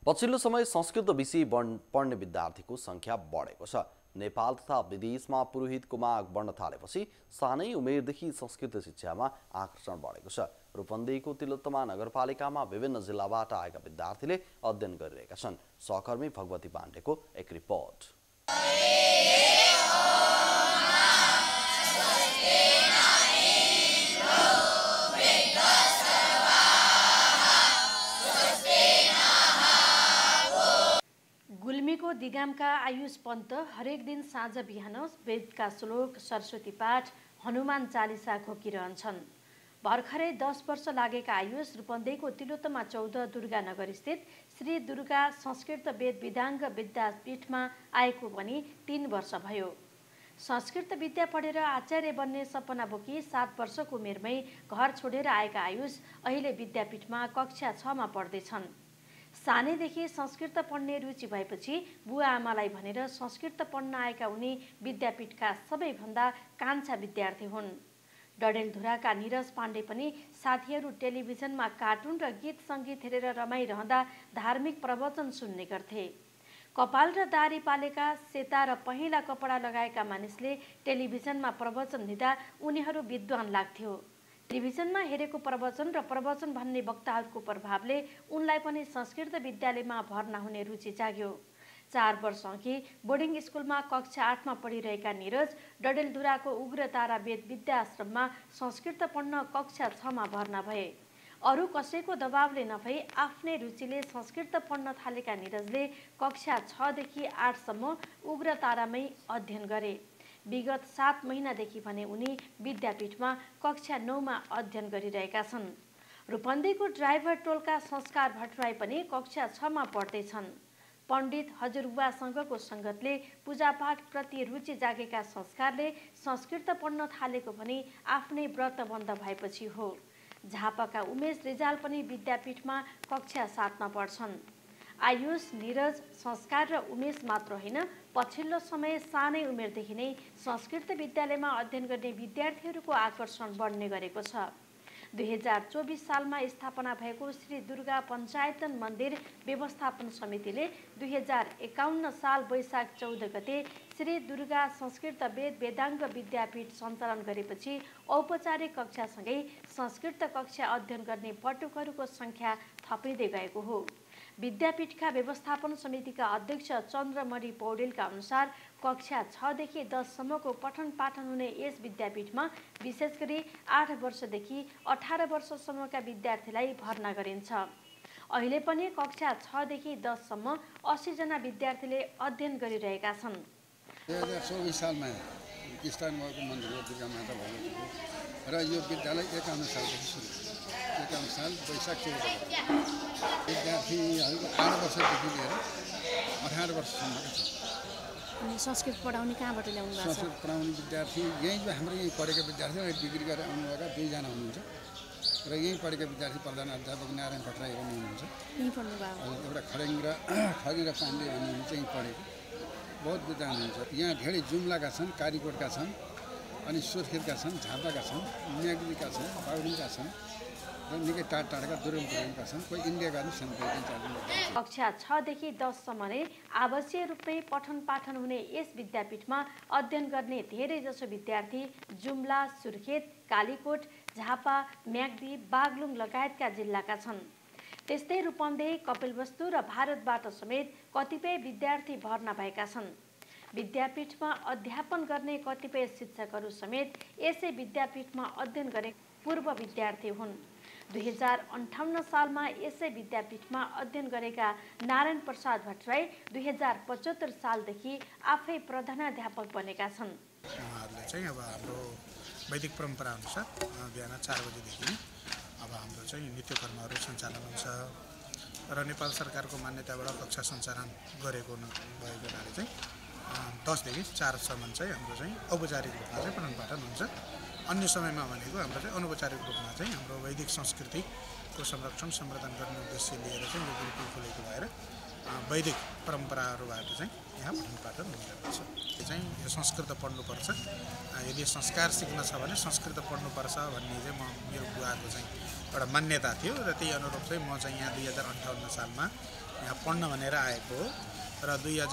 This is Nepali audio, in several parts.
पछिल्लो समय संस्कृत विषय पढ्ने विद्यार्थीको संख्या बढेको छ। नेपाल तथा विदेशमा पुरोहितको माग बढ्न थालेपछि सानै उमेरदेखि संस्कृत शिक्षामा आकर्षण बढेको छ। रूपन्देहीको तिलोत्तमा नगरपालिकामा विभिन्न जिल्लाबाट आएका विद्यार्थीले अध्ययन गरिरहेका छन्। सहकर्मी भगवती पाण्डेको एक रिपोर्ट। गुल्मीको दिगामका आयुष पन्त हरेक दिन साँझ बिहान वेदका श्लोक, सरस्वती पाठ, हनुमान चालिसा घोकिरहन्छन्। भर्खरै 10 वर्ष लागेका आयुष रूपन्देहीको तिलोत्तमा 14 दुर्गानगर स्थित श्री दुर्गा संस्कृत वेद विधाङ्ग विद्यापीठमा आएको पनि 3 वर्ष भयो। संस्कृत विद्या पढेर आचार्य बन्ने सपना बोकी 7 वर्षको उमेरमै घर छोडेर आएका आयुष अहिले विद्यापीठमा कक्षा 6 मा पढ्दैछन्। सानैदेखि संस्कृत पढ्ने रुचि भएपछि बुवा आमालाई भनेर संस्कृत पढ्न आएका उनी विद्यापीठका सबैभन्दा कान्छा विद्यार्थी हुन्। डडेलधुराका निरज पाण्डे पनि साथीहरू टेलिभिजनमा कार्टुन र गीत सङ्गीत हेरेर रमाइरहँदा धार्मिक प्रवचन सुन्ने गर्थे। कपाल र दारी पालेका, सेता र पहेँला कपडा लगाएका मानिसले टेलिभिजनमा प्रवचन दिँदा उनीहरू विद्वान लाग्थ्यो। टेलिभिजनमा हेरेको प्रवचन र प्रवचन भन्ने वक्ताहरूको प्रभावले उनलाई पनि संस्कृत विद्यालयमा भर्ना हुने रुचि जाग्यो। 4 वर्ष अघि बोर्डिङ स्कुलमा कक्षा 8 मा पढिरहेका निरज डडेलधुराको उग्रतारा वेद विद्याश्रममा संस्कृत पढ्न कक्षा 6 मा भर्ना भए। अरू कसैको दबावले नभई आफ्नै रुचिले संस्कृत पढ्न थालेका निरजले कक्षा 6 देखि 8 सम्म उग्रतारामै अध्ययन गरे। विगत 7 महिनादेखि भने उनी विद्यापीठमा कक्षा 9 मा अध्ययन गरिरहेका छन्। रूपन्देहीको ड्राइभर टोलका संस्कार भट्टराई पनि कक्षा 6 मा पढ्दैछन्। पण्डित हजुरबुवासँगको सङ्गतले पूजापाठ प्रति रुचि जागेका संस्कारले संस्कृत पढ्न थालेको पनि आफ्नै व्रत बन्द भएपछि हो। झापाका उमेश रिजाल पनि विद्यापीठमा कक्षा 7 मा पढ्छन्। आयुष, निरज, संस्कार र उमेश मात्र होइन, पछिल्लो समय सानै उमेरदेखि नै संस्कृत विद्यालयमा अध्ययन गर्ने विद्यार्थीहरूको आकर्षण बढ्ने गरेको छ। 2024 सालमा स्थापना भएको श्री दुर्गा पञ्चायतन मन्दिर व्यवस्थापन समितिले 2051 साल वैशाख 14 गते श्री दुर्गा संस्कृत वेद वेदाङ्ग विद्यापीठ सञ्चालन गरेपछि औपचारिक कक्षासँगै संस्कृत कक्षा अध्ययन गर्ने पटुकहरूको सङ्ख्या थपिँदै गएको हो। विद्यापीठका व्यवस्थापन समितिका अध्यक्ष चन्द्रमणि पौडेलका अनुसार कक्षा 6 देखि 10 सम्मको पठन पाठन हुने यस विद्यापीठमा विशेष गरी 8 वर्षदेखि 18 वर्षसम्मका विद्यार्थीलाई भर्ना गरिन्छ। अहिले पनि कक्षा 6 देखि 10 सम्म 80 जना विद्यार्थीले अध्ययन गरिरहेका छन्। 2024 सालमा स्थान भएको मन्दिर दुर्गा माता भएको र यो विद्यालय 51 सालदेखि सुरु 51 साल वैशाख 14 विद्यार्थीहरूको 8 वर्षदेखि लिएर 18 वर्षसम्मका छन्। अनि संस्कृत पढाउने कहाँबाट ल्याउनु भएको छ? संस्कृत पढाउने विद्यार्थी हाम्रो यहीँ पढेका विद्यार्थी डिग्री गरेर आउनुभएका 2 जना हुनुहुन्छ र यहीँ पढेका विद्यार्थी प्रधान अध्यापक नारायण भट्टराई पनि हुनुहुन्छ। यहीँ पढ्नुभयो? एउटा खडेङ र पाण्डे भन्ने हुनुहुन्छ, यहीँ पढेको बहुत विद्वान हुनुहुन्छ। यहाँ धेरै जुम्लाका छन्, कालीकोटका छन्, अनि सुर्खेतका छन्, झापाका छन्, म्याग्दीका छन्, बागलुङका छन् र निकै टाढाका दुर्गमका छन्। कोही इन्डियाका पनि छन्। कक्षा 6 देखि 10 सम्म नै आवश्यक रूपमै पठन पाठन हुने यस विद्यापीठमा अध्ययन गर्ने धेरैजसो विद्यार्थी जुम्ला, सुर्खेत, कालीकोट, झापा, म्याग्दी, बागलुङ लगायतका जिल्लाका छन्। त्यस्तै रूपन्देही, कपिलवस्तु र भारतबाट समेत कतिपय विद्यार्थी भर्ना भएका छन्। विद्यापीठमा अध्यापन गर्ने कतिपय शिक्षकहरू समेत यसै विद्यापीठमा अध्ययन गरे पूर्व विद्यार्थी हुन्। 2058 सालमा यसै विद्यापीठमा अध्ययन गरेका नारायण प्रसाद भट्टराई 2075 सालदेखि आफै प्रधानाध्यापक बनेका छन्। उहाँहरूले चाहिँ अब हाम्रो वैदिक परम्परा अनुसार बिहान 4 बजेदेखि अब हाम्रो चाहिँ नित्य कर्महरू सञ्चालन हुन्छ र नेपाल सरकारको मान्यताबाट कक्षा सञ्चालन गरेको भएको हुनाले चाहिँ 10 देखि 4 सम्म चाहिँ हाम्रो चाहिँ औपचारिक रूपमा चाहिँ पठन पाठन हुन्छ। अन्य समयमा भनेको हाम्रो चाहिँ अनौपचारिक रूपमा चाहिँ हाम्रो वैदिक संस्कृतिको संरक्षण सम्वर्धन गर्ने उद्देश्य लिएर चाहिँ यो गुरुकुल खोलेको भएर वैदिक परम्पराहरूबाट चाहिँ यहाँ पठन पाठन हुँदछ। यो चाहिँ यो संस्कृत पढ्नुपर्छ, यदि संस्कार सिक्न छ भने संस्कृत पढ्नुपर्छ भन्ने चाहिँ मेरो बुवाको चाहिँ एउटा मान्यता थियो र त्यही अनुरूप चाहिँ म चाहिँ यहाँ 2058 सालमा यहाँ पढ्न भनेर आएको हो र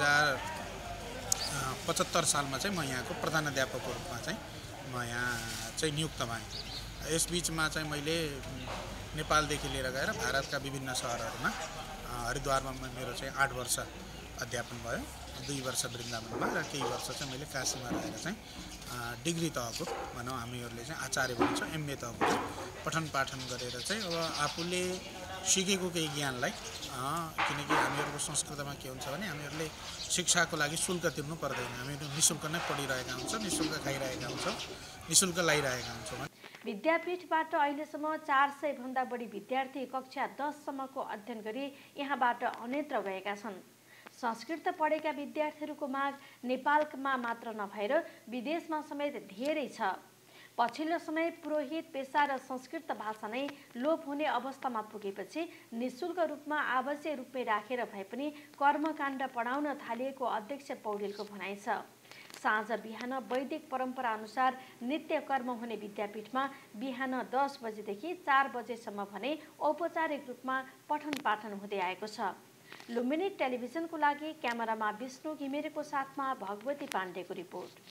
2075 सालमा चाहिँ म यहाँको प्रधानाध्यापकको रूपमा चाहिँ म यहाँ चाहिँ नियुक्त भएँ। यसबिचमा चाहिँ मैले नेपालदेखि लिएर गएर भारतका विभिन्न सहरहरूमा हरिद्वारमा मेरो चाहिँ 8 वर्ष अध्यापन भयो, 2 वर्ष वृन्दावनमा र केही वर्ष चाहिँ मैले काशीमा रहेर चाहिँ डिग्री तहको भनौँ हामीहरूले चाहिँ आचार्य भन्छ MA तहको पठन पाठन गरेर चाहिँ अब आफूले सिकेको केही ज्ञानलाई किनकि हामीहरूको संस्कृतमा के हुन्छ भने हामीहरूले शिक्षाको लागि शुल्क तिर्नु पर्दैन, हामीहरू निःशुल्क नै पढिरहेका हुन्छौँ, निःशुल्क खाइरहेका हुन्छौँ, निःशुल्क लगाइरहेका हुन्छौँ। विद्यापीठबाट अहिलेसम्म 400 भन्दा बढी विद्यार्थी कक्षा 10 सम्मको अध्ययन गरी यहाँबाट अन्यत्र गएका छन्। संस्कृत पढेका विद्यार्थीहरूको माग नेपालमा मात्र नभएर विदेशमा समेत धेरै छ। पछिल्लो समय पुरोहित पेसा र संस्कृत भाषा नै लोप हुने अवस्थामा पुगेपछि निःशुल्क रूपमा आवासीय रूपमै राखेर भए पनि कर्मकाण्ड पढाउन थालिएको अध्यक्ष पौडेलको भनाइ छ। साँझ बिहान वैदिक परम्परा अनुसार नित्य कर्म हुने विद्यापीठमा बिहान 10 बजेदेखि 4 बजेसम्म भने औपचारिक रूपमा पठन पाठन हुँदै आएको छ। लुम्बिनी टेलिभिजनको लागि क्यामेरामा विष्णु घिमिरेको साथमा भगवती पाण्डेको रिपोर्ट।